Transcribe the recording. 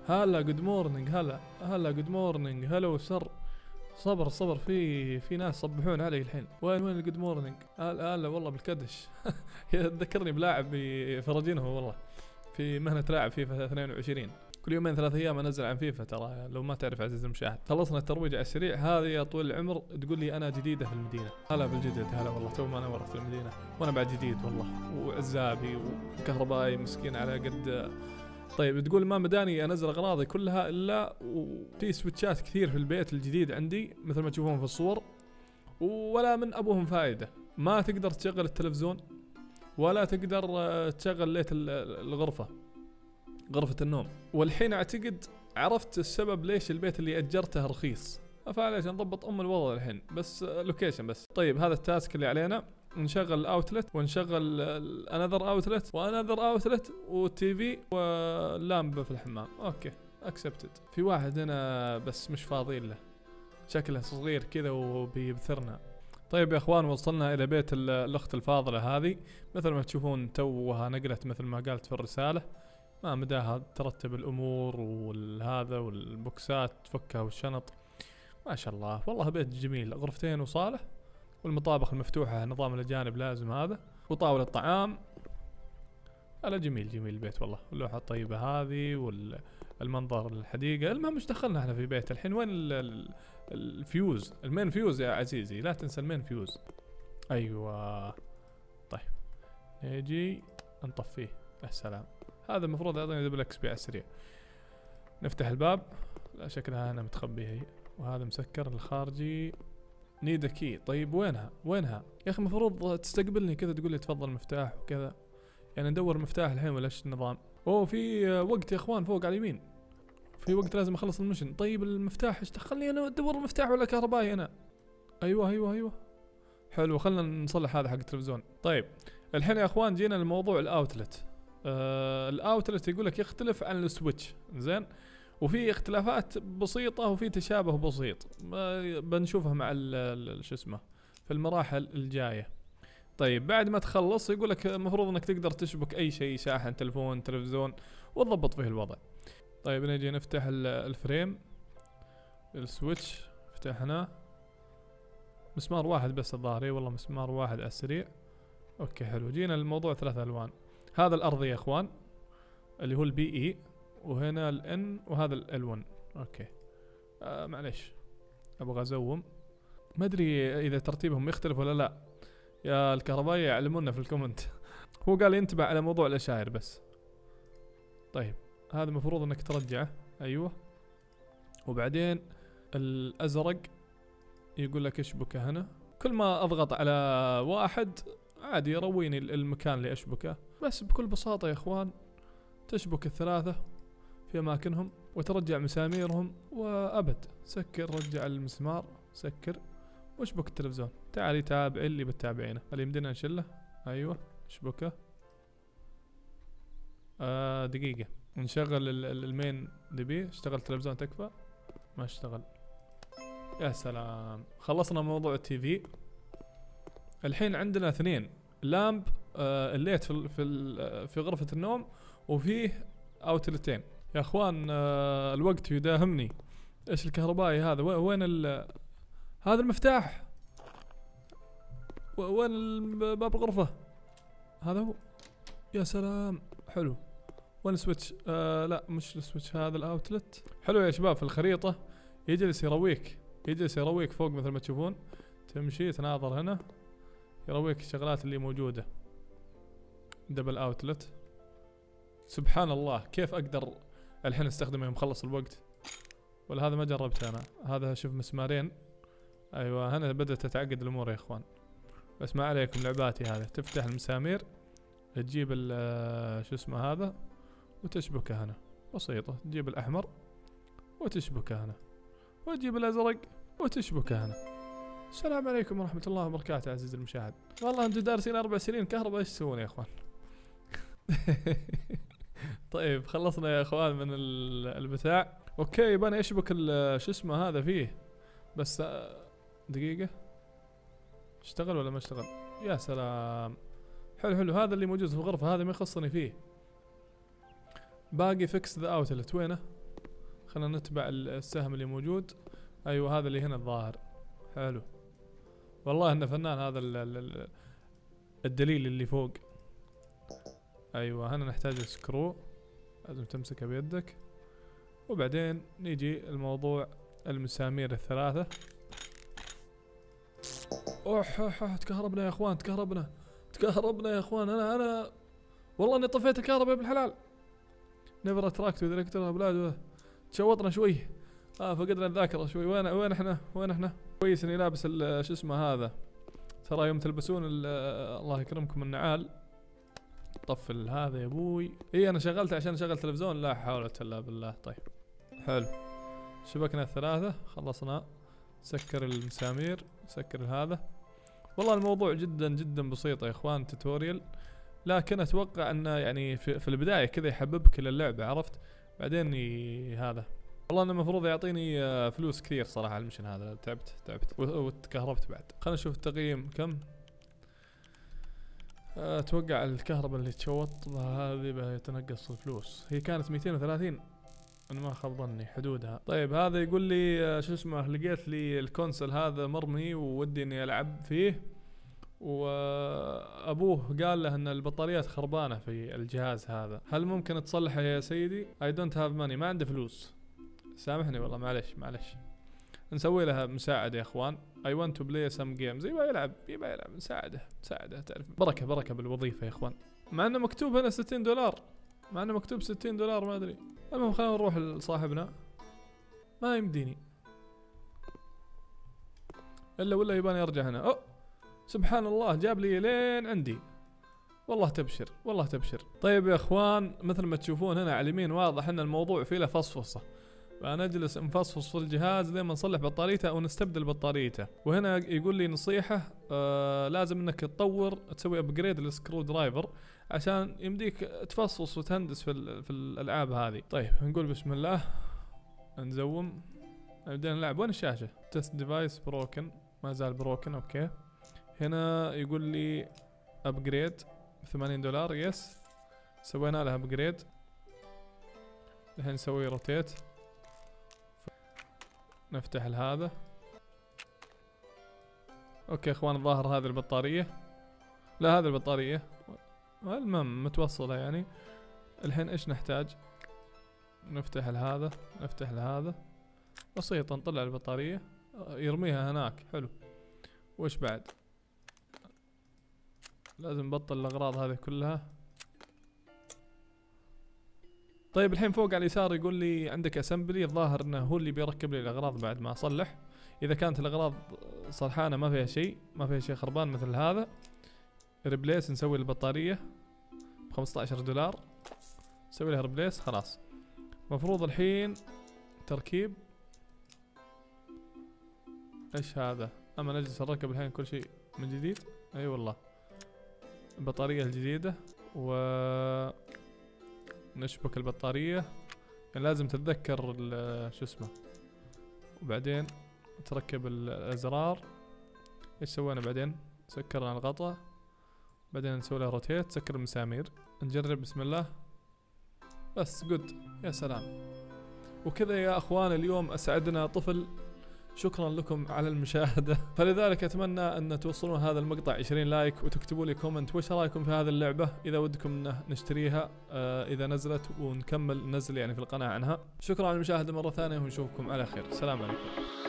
هلا جود مورنينج، هلا جود مورنينج، هلا وسر. صبر في ناس صبحون علي الحين. وين الجود مورنينج؟ هلا والله بالكدش. ذكرني بلاعب بفرجينه والله في مهنة لاعب فيفا 22. كل يومين 3 ايام انزل عن فيفا، ترى لو ما تعرف عزيزي المشاهد. خلصنا الترويج على السريع. هذه يا طويل العمر تقول لي انا جديده في المدينه. هلا بالجدد، هلا والله تو ما نورت في المدينه وانا بعد جديد والله، وعزابي وكهربائي مسكين على قد. طيب تقول ما مداني انزل اغراضي كلها الا وفي سويتشات كثير في البيت الجديد عندي مثل ما تشوفون في الصور، ولا من ابوهم فائده. ما تقدر تشغل التلفزيون ولا تقدر تشغل ليت الغرفه، غرفة النوم. والحين اعتقد عرفت السبب ليش البيت اللي اجرته رخيص، فعليش نضبط الوضع الحين بس لوكيشن بس. طيب هذا التاسك اللي علينا، نشغل الاوتلت ونشغل انذر اوتلت وانذر اوتلت والتي في واللامبه في الحمام. اوكي اكسبتد. في واحد هنا بس مش فاضي له، شكله صغير كذا وبيبثرنا. طيب يا اخوان وصلنا الى بيت الاخت الفاضله هذه، مثل ما تشوفون توها نقلت مثل ما قالت في الرساله. ما مداها ترتب الامور والهذا والبوكسات تفكها والشنط. ما شاء الله والله بيت جميل، غرفتين وصالة والمطابخ المفتوحة نظام الاجانب لازم هذا، وطاولة طعام. لا جميل البيت والله، اللوحة الطيبة هذه والمنظر الحديقة. المهم مش دخلنا احنا في بيت الحين. وين الفيوز؟ المين فيوز يا عزيزي، لا تنسى المين فيوز. ايوه طيب نيجي نطفيه. يا سلام، هذا المفروض يعطيني دبل اكس بي على السريع. نفتح الباب، لا شكلها انا متخبية هي، وهذا مسكر الخارجي. نيد كي. طيب وينها يا اخي؟ المفروض تستقبلني كذا تقول لي تفضل مفتاح وكذا، يعني ندور مفتاح الحين ولا ايش النظام؟ اوه في وقت يا اخوان فوق على اليمين، في وقت لازم اخلص المشن. طيب المفتاح ايش دخلني انا ادور المفتاح ولا كهربائي انا؟ ايوه حلو، خلنا نصلح هذا حق التلفزيون. طيب الحين يا اخوان جينا لموضوع الاوتلت. الاوتلت يقول لك يختلف عن السويتش، زين، وفي اختلافات بسيطة وفي تشابه بسيط بنشوفها مع شو اسمه في المراحل الجاية. طيب بعد ما تخلص يقول لك المفروض انك تقدر تشبك اي شيء، شاحن، تلفون، تلفزيون، وتضبط فيه الوضع. طيب نجي نفتح الفريم، السويتش فتحناه. مسمار واحد بس الظاهر، اي والله مسمار واحد على السريع. اوكي حلو. جينا الموضوع 3 الوان. هذا الارضي يا اخوان اللي هو البي اي، وهنا الان، وهذا ال1. اوكي معليش ابغى ازوم، ما ادري اذا ترتيبهم يختلف ولا لا، يا الكهربائي يعلمونا في الكومنت. هو قال ينتبه على موضوع الاشاير بس. طيب هذا المفروض انك ترجعه، ايوه. وبعدين الازرق يقول لك اشبكه هنا. كل ما اضغط على واحد عادي يرويني المكان اللي اشبكه، بس بكل بساطة يا اخوان تشبك الثلاثة في اماكنهم وترجع مساميرهم وابد. سكر، رجع المسمار، سكر واشبك التلفزيون. تعالي تابع اللي بتتابعينه، اللي يمدينا نشله. ايوه اشبكه. دقيقة نشغل المين دي بي. اشتغل التلفزيون تكفى؟ ما اشتغل. يا سلام، خلصنا موضوع التي في. الحين عندنا 2 لامب، الليت في غرفة النوم، وفيه اوتلتين. يا اخوان الوقت يداهمني. ايش الكهربائي هذا؟ وين هذا المفتاح؟ وين باب الغرفة؟ هذا هو. يا سلام حلو. وين السويتش؟ لا مش السويتش، هذا الاوتلت. حلو يا شباب، في الخريطة يجلس يرويك فوق مثل ما تشوفون. تمشي تناظر هنا يرويك الشغلات اللي موجودة. دبل اوتلت. سبحان الله كيف اقدر الحين استخدمه يوم خلص الوقت؟ ولا هذا ما جربته انا. هذا شوف مسمارين. ايوه هنا بدأت تتعقد الامور يا اخوان، بس ما عليكم لعباتي هذه. تفتح المسامير، تجيب شو اسمه هذا وتشبكه هنا. بسيطة. تجيب الاحمر وتشبكه هنا، وتجيب الازرق وتشبكه هنا. السلام عليكم ورحمة الله وبركاته عزيزي المشاهد. والله انتم دارسين 4 سنين كهرباء، ايش تسوون يا اخوان؟ طيب خلصنا يا اخوان من البتاع. اوكي يبغى اشبك شو اسمه هذا فيه، بس دقيقة اشتغل ولا ما اشتغل؟ يا سلام حلو. هذا اللي موجود في الغرفة، هذا ما يخصني فيه. باقي فيكس ذا اوتلت. وينه؟ خلينا نتبع السهم اللي موجود. ايوه هذا اللي هنا الظاهر. حلو والله انه فنان هذا الدليل اللي فوق. ايوه هنا نحتاج سكرو، لازم تمسكها بيدك. وبعدين نيجي الموضوع المسامير الثلاثة. اوح تكهربنا يا اخوان، تكهربنا يا اخوان. انا والله اني طفيت الكهرباء بالحلال. نيفر اتراكت وذ الكترا بلاد. تشوطنا شوي. فقدنا الذاكرة شوي. وين احنا كويس اني لابس شو اسمه هذا. ترى يوم تلبسون الله يكرمكم النعال. طفل هذا يا ابوي. اي انا شغلته عشان اشغل تلفزيون. لا حول ولا بالله. طيب حلو، شبكنا الثلاثة خلصنا. سكر المسامير، سكر هذا. والله الموضوع جدا جدا بسيط يا اخوان، توتوريال. لكن اتوقع انه يعني في البداية كذا يحببك للعبة، عرفت؟ بعدين هذا والله انه المفروض يعطيني فلوس كثير صراحة على المشن هذا. تعبت وتكهربت بعد. خلينا نشوف التقييم كم. اتوقع الكهرباء اللي تشوط هذه بيتنقص الفلوس. هي كانت 230 انا ما خاب ظني حدودها. طيب هذا يقول لي شو اسمه، لقيت لي الكونسل هذا مرمي وودي اني العب فيه، وابوه قال له ان البطاريات خربانه في الجهاز هذا، هل ممكن تصلحه يا سيدي؟ I don't have money، ما عندي فلوس، سامحني والله معلش. نسوي لها مساعدة يا اخوان. I want to play some games. يبغى يلعب مساعدة تعرف. بركة بالوظيفة يا اخوان. مع انه مكتوب هنا 60 دولار، مع انه مكتوب 60 دولار ما ادري. المهم خلينا نروح لصاحبنا. ما يمديني الا ولا يباني ارجع هنا. اوه سبحان الله، جاب لي لين عندي. والله تبشر. طيب يا اخوان، مثل ما تشوفون هنا على اليمين واضح ان الموضوع فيه له فصفصة. فنجلس نفصفص في الجهاز لين ما نصلح بطاريته او نستبدل بطاريته. وهنا يقول لي نصيحة، لازم انك تسوي ابجريد للسكرو درايفر عشان يمديك تفصص وتهندس في الالعاب هذه. طيب نقول بسم الله، نزوم، نبدأ نلعب. وين الشاشة؟ تست ديفايس بروكن، ما زال بروكن. اوكي هنا يقول لي ابجريد 80 دولار. يس سوينا لها ابجريد. الحين نسوي روتيت، نفتح هذا. اوكي اخوان، الظاهر هذه البطارية، لا هذه البطارية المهم متوصلة يعني. الحين ايش نحتاج؟ نفتح هذا بسيطة، نطلع البطارية يرميها هناك. حلو. وش بعد؟ لازم نبطل الاغراض هذه كلها. طيب الحين فوق على اليسار يقول لي عندك اسمبلي، الظاهر انه هو اللي بيركب لي الاغراض بعد ما اصلح. اذا كانت الاغراض صلحانه ما فيها شيء خربان مثل هذا، ريبليس. نسوي البطاريه ب 15 دولار، نسوي لها ريبليس. خلاص مفروض الحين تركيب. ايش هذا؟ اما نجلس نركب الحين كل شيء من جديد. اي والله البطاريه الجديده، و نشبك البطارية. يعني لازم تتذكر شو اسمه، وبعدين تركب الازرار. ايش سوينا بعدين؟ سكرنا الغطاء، بعدين نسوي له روتيت، سكر المسامير. نجرب بسم الله. بس جود، يا سلام. وكذا يا اخوان اليوم اسعدنا طفل. شكرا لكم على المشاهدة. فلذلك اتمنى ان توصلون هذا المقطع 20 لايك، وتكتبوا لي كومنت وش رايكم في هذه اللعبة، اذا ودكم نشتريها اذا نزلت، ونكمل نزل يعني في القناة عنها. شكرا على المشاهدة مرة ثانية، ونشوفكم على خير. السلام عليكم.